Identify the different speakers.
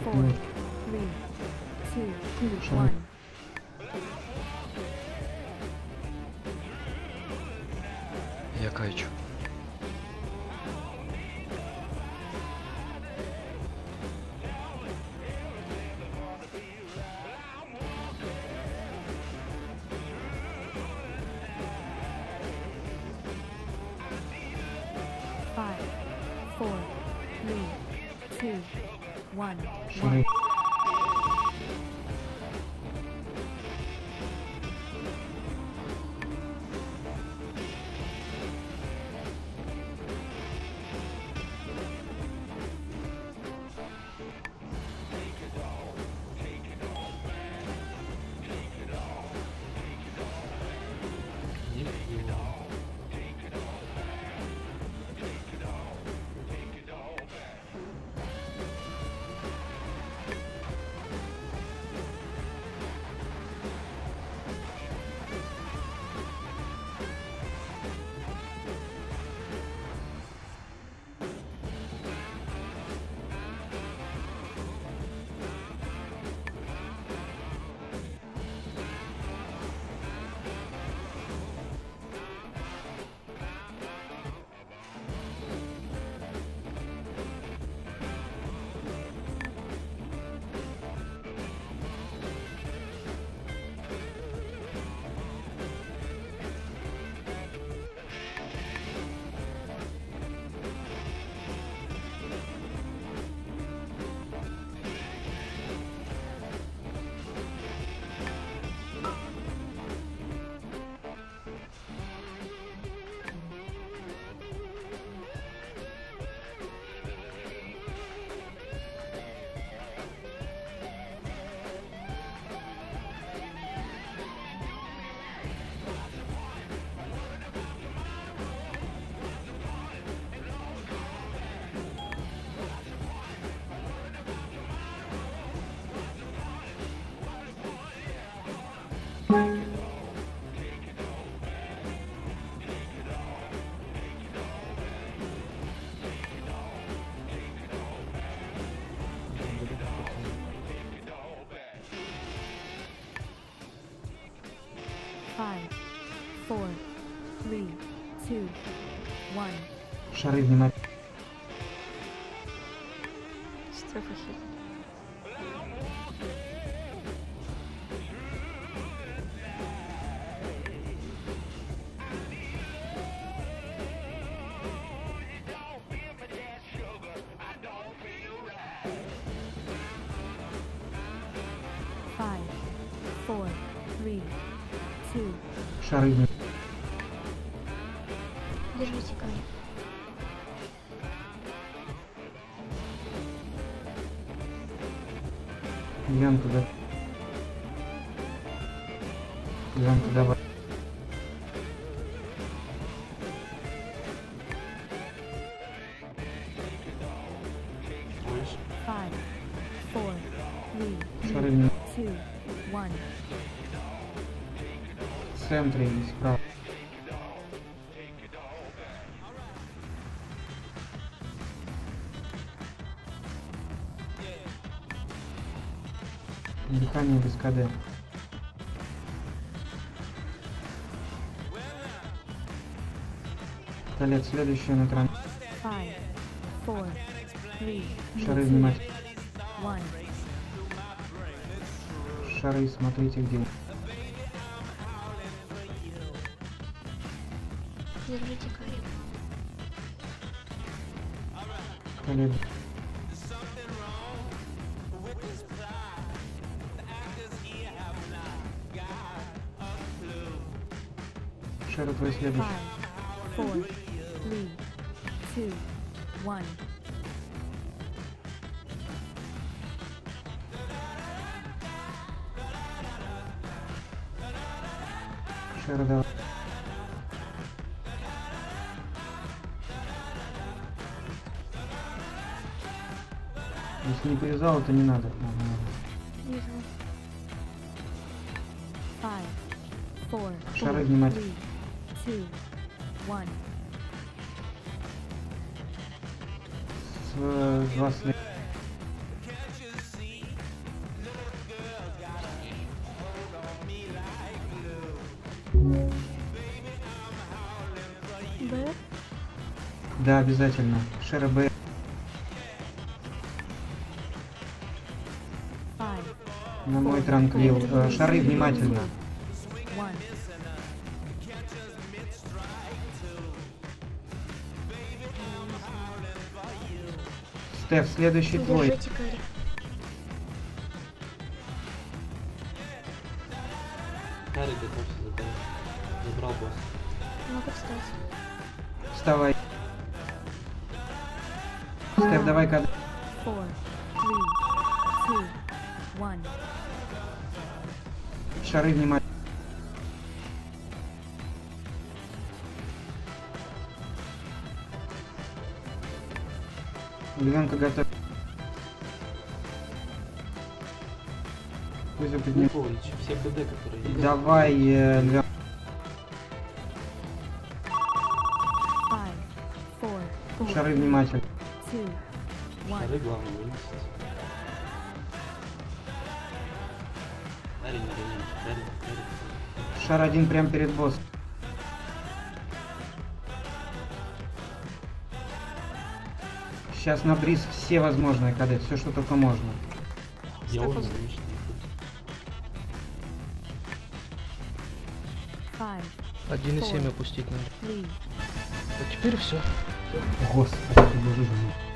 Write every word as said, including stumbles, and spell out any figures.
Speaker 1: four, three, two, one.
Speaker 2: Я кайчу.
Speaker 1: Five, four, three, two, one.
Speaker 3: Шары.
Speaker 1: Five, four, three, two, one.
Speaker 3: Шары внимательно.
Speaker 4: Стефахи.
Speaker 1: Five, four, three, two.
Speaker 3: Шары внимательно.
Speaker 4: Держите камень.
Speaker 3: Янка, да. Янка, давай.
Speaker 1: Five, four, three,
Speaker 3: Шары внимательно.
Speaker 1: two, one.
Speaker 3: В центре и справа. Дыхание без КД. Талет, следующее на тран.
Speaker 1: Five, four, three,
Speaker 3: Шары внимательно.
Speaker 1: one.
Speaker 3: Шары, смотрите где.
Speaker 4: Держите камень.
Speaker 3: Талет. Шары, твой следующий.
Speaker 1: Five, four, three, two, one.
Speaker 3: Шары, давай. Если не привязал, то не надо. Ага.
Speaker 4: Вижу.
Speaker 1: Five, four,
Speaker 3: Шары
Speaker 1: three,
Speaker 3: внимательно.
Speaker 1: two, one.
Speaker 3: С, э, два след. Да, обязательно. Шера Б.
Speaker 1: Five,
Speaker 3: На мой транквил. Э, Шары внимательно.
Speaker 1: one.
Speaker 3: Стеф, следующий твой.
Speaker 4: Держите карри.
Speaker 5: Карри готовься забрать. Забрал босс.
Speaker 4: Могу встать.
Speaker 3: Вставай. Стеф, давай кад.
Speaker 1: Four, three, two, one.
Speaker 3: Шары внимательно. Львенка готов. Кузя подним.
Speaker 5: Лукович, все КД, которые есть.
Speaker 3: Давай, э, Львен.
Speaker 1: Five, four, four,
Speaker 3: Шары внимательно.
Speaker 1: two, one.
Speaker 5: Шары главное вынести. Дари, не гони. Дари, дари.
Speaker 3: Шар один прямо перед боссом. Сейчас на бриз все возможные КД, все что только можно.
Speaker 5: Я
Speaker 4: Стеф,
Speaker 5: уже
Speaker 4: ос-
Speaker 5: лишний.
Speaker 1: Five,
Speaker 6: один и семь опустить надо.
Speaker 1: three,
Speaker 6: А теперь все.
Speaker 3: Господи, боже мой.